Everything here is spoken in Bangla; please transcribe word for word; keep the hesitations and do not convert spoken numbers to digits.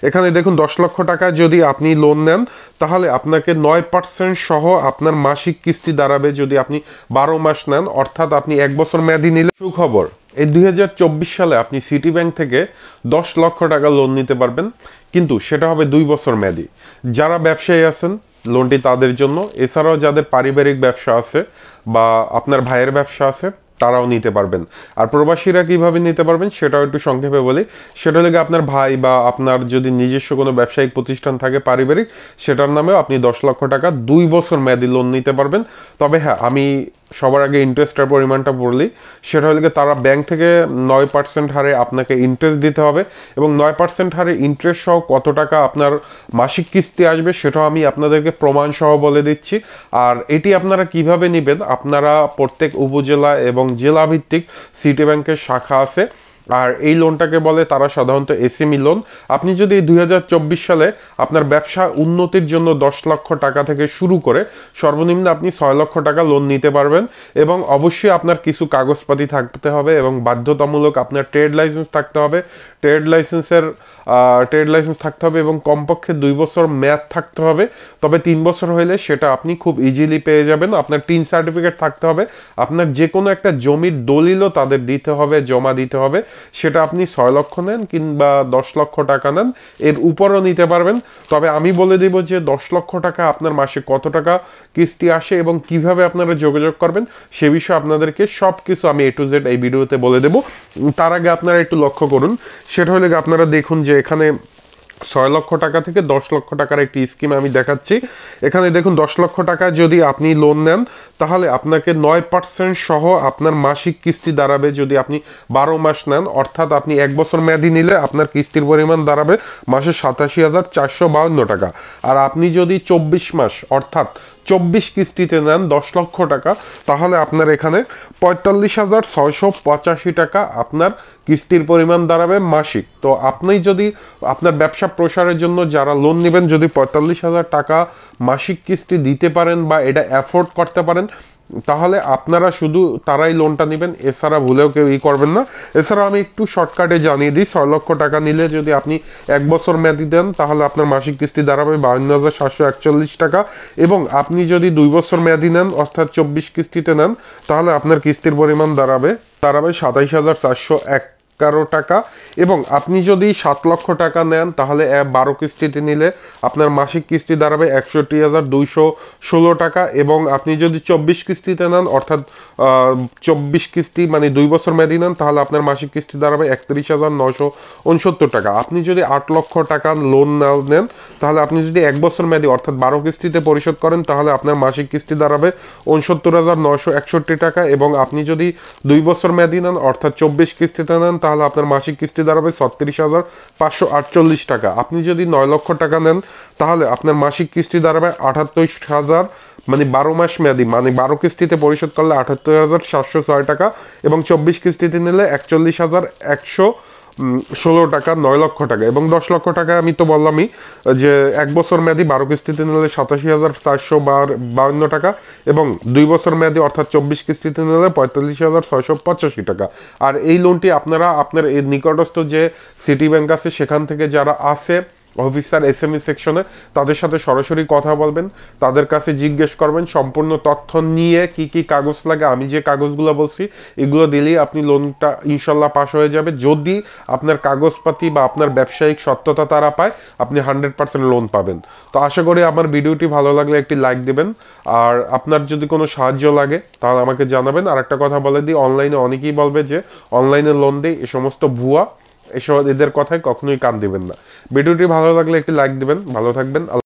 এখানে দেখুন দশ লক্ষ টাকা যদি আপনি লোন নেন তাহলে আপনাকে নয় পার্সেন্ট সহ আপনার মাসিক কিস্তি দাঁড়াবে যদি আপনি বারো মাস নেন, অর্থাৎ আপনি এক বছর মেয়াদি নিলে। সুখবর, এই দুই হাজার চব্বিশ সালে আপনি সিটি ব্যাংক থেকে দশ লক্ষ টাকা লোন নিতে পারবেন, কিন্তু সেটা হবে দুই বছর মেয়াদি। যারা ব্যবসায়ী আছেন লোনটি তাদের জন্য, এছাড়াও যাদের পারিবারিক ব্যবসা আছে বা আপনার ভাইয়ের ব্যবসা আছে তারাও নিতে পারবেন। আর প্রবাসীরা কিভাবে নিতে পারবেন সেটাও একটু সংক্ষেপে বলি। সেটা হলে আপনার ভাই বা আপনার যদি নিজস্ব কোনো ব্যবসায়িক প্রতিষ্ঠান থাকে পারিবারিক, সেটার নামেও আপনি দশ লক্ষ টাকা দুই বছর মেয়াদি লোন নিতে পারবেন। তবে হ্যাঁ, আমি সবার আগে ইন্টারেস্টের পরিমাণটা বললি। সেটা হলে তারা ব্যাংক থেকে নয় পার্সেন্ট হারে আপনাকে ইন্টারেস্ট দিতে হবে, এবং নয় পার্সেন্ট হারে ইন্টারেস্ট সহ কত টাকা আপনার মাসিক কিস্তি আসবে সেটাও আমি আপনাদেরকে প্রমাণ সহ বলে দিচ্ছি। আর এটি আপনারা কিভাবে নেবেন, আপনারা প্রত্যেক উপজেলা এবং জেলা ভিত্তিক সিটি ব্যাংকের শাখা আছে, আর এই লোনটাকে বলে তারা সাধারণত এসএমই লোন। আপনি যদি দুই হাজার চব্বিশ সালে আপনার ব্যবসা উন্নতির জন্য দশ লক্ষ টাকা থেকে শুরু করে সর্বনিম্ন আপনি ছয় লক্ষ টাকা লোন নিতে পারবেন, এবং অবশ্যই আপনার কিছু কাগজপাতি থাকতে হবে এবং বাধ্যতামূলক আপনার ট্রেড লাইসেন্স থাকতে হবে। ট্রেড লাইসেন্সের ট্রেড লাইসেন্স থাকতে হবে এবং কমপক্ষে দুই বছর মেয়াদ থাকতে হবে। তবে তিন বছর হলে সেটা আপনি খুব ইজিলি পেয়ে যাবেন। আপনার টিন সার্টিফিকেট থাকতে হবে, আপনার যে কোনো একটা জমির দলিলও তাদের দিতে হবে, জমা দিতে হবে। সেটা আপনি ছয় লক্ষ নেন কিংবা দশ লক্ষ টাকা নেন, এর উপরও নিতে পারবেন। তবে আমি বলে দেব যে দশ লক্ষ টাকা আপনার মাসে কত টাকা কিস্তি আসে এবং কিভাবে আপনারা যোগাযোগ করবেন সে বিষয়ে আপনাদেরকে সব কিছু আমি এ টু জেড এই ভিডিওতে বলে দেব। তার আগে আপনারা একটু লক্ষ্য করুন, সেটা হলে আপনারা দেখুন যে এখানে ছয় লক্ষ টাকা থেকে দশ লক্ষ টাকার একটি স্কিম আমি দেখাচ্ছি। এখানে দেখুন দশ লক্ষ টাকা যদি আপনি লোন নেন তাহলে আপনাকে নয় পার্সেন্ট সহ আপনার মাসিক কিস্তি দাঁড়াবে যদি আপনি বারো মাস নেন, অর্থাৎ আপনি এক বছর মেয়াদি নিলে আপনার কিস্তির পরিমাণ দাঁড়াবে মাসে সাতাশি হাজার চারশো বাউন্ন টাকা। আর আপনি যদি চব্বিশ মাস অর্থাৎ চব্বিশ কিস্তিতে নেন দশ লক্ষ টাকা তাহলে আপনার এখানে পঁয়তাল্লিশ হাজার ছয়শো পঁচাশি টাকা আপনার কিস্তির পরিমাণ দাঁড়াবে মাসিক। তো আপনি যদি আপনার ব্যবসা প্রসারের জন্য যারা লোন নেবেন যদি পঁয়তাল্লিশ হাজার টাকা মাসিক কিস্তি দিতে পারেন বা এটা অ্যাফোর্ড করতে পারেন তাহলে আপনারা শুধু তারাই লোনটা নেবেন, এছাড়া ভুলেও কেউ ই করবেন না। এছাড়া আমি একটু শর্টকাটে জানিয়ে দিই, ছয় লক্ষ টাকা নিলে যদি আপনি এক বছর মেয়াদি দেন তাহলে আপনার মাসিক কিস্তি দাঁড়াবে বাউন্ন হাজার সাতশো একচল্লিশ টাকা, এবং আপনি যদি দুই বছর মেয়াদি নেন অর্থাৎ চব্বিশ কিস্তিতে নেন তাহলে আপনার কিস্তির পরিমাণ দাঁড়াবে দাঁড়াবে সাতাইশ হাজার চারশো এক এগারো টাকা। এবং আপনি যদি সাত লক্ষ টাকা নেন তাহলে বারো কিস্তিতে নিলে আপনার মাসিক কিস্তি দাঁড়াবে একষট্টি হাজার দুইশো ষোলো টাকা, এবং আপনি যদি চব্বিশ কিস্তিতে নেন অর্থাৎ চব্বিশ কিস্তি মানে দুই বছর মেয়াদি নেন তাহলে আপনার মাসিক কিস্তি দাঁড়াবে একত্রিশ হাজার নয়শো উনসত্তর টাকা। আপনি যদি আট লক্ষ টাকা লোন নেন তাহলে আপনি যদি এক বছর মেয়াদি অর্থাৎ বারো কিস্তিতে পরিশোধ করেন তাহলে আপনার মাসিক কিস্তি দাঁড়াবে উনসত্তর হাজার নয়শো একষট্টি টাকা, এবং আপনি যদি দুই বছর মেয়াদি নেন অর্থাৎ চব্বিশ কিস্তিতে নেন তাহলে আপনার মাসিক কিস্তি দাঁড়াবে ছত্রিশ হাজার পাঁচশো আটচল্লিশ টাকা। আপনি যদি নয় লক্ষ টাকা নেন তাহলে আপনার মাসিক কিস্তি দাঁড়াবে আটাত্তর হাজার মানে বারো মাস মেয়াদি মানে বারো কিস্তিতে পরিশোধ করলে আটাত্তর হাজার সাতশো ছয় টাকা, এবং চব্বিশ কিস্তিতে নিলে একচল্লিশ হাজার একশো ষোলো টাকা নয় লক্ষ টাকা। এবং দশ লক্ষ টাকা আমি তো বললামই যে এক বছর মেয়াদি বারো কিস্তিতে নিলে সাতাশি হাজার চারশো বাউন্ন টাকা, এবং দুই বছর মেয়াদি অর্থাৎ চব্বিশ কিস্তিতে নিলে পঁয়তাল্লিশ হাজার ছয়শো পঁচাশি টাকা। আর এই লোনটি আপনারা আপনার এই নিকটস্থ যে সিটি ব্যাংক আছে সেখান থেকে যারা আছে অফিসার এসএমই সেকশনে তাদের সাথে সরাসরি কথা বলবেন, তাদের কাছে জিজ্ঞেস করবেন সম্পূর্ণ তথ্য নিয়ে কি কি কাগজ লাগে। আমি যে কাগজগুলো বলছি এগুলো দিলেই আপনি লোনটা ইনশাল্লাহ পাস হয়ে যাবে। যদি আপনার কাগজপাতি বা আপনার ব্যবসায়িক সত্যতা তারা পায় আপনি হান্ড্রেড পার্সেন্ট লোন পাবেন। তো আশা করি আমার ভিডিওটি ভালো লাগলে একটি লাইক দেবেন, আর আপনার যদি কোনো সাহায্য লাগে তাহলে আমাকে জানাবেন। আর একটা কথা বলে দিই, অনলাইনে অনেকেই বলবে যে অনলাইনে লোন দেয়, এ সমস্ত ভুয়া, এসব এদের কথায় কখনোই কান দিবেন না। ভিডিওটি ভালো লাগলে একটি লাইক দিবেন। ভালো থাকবেন।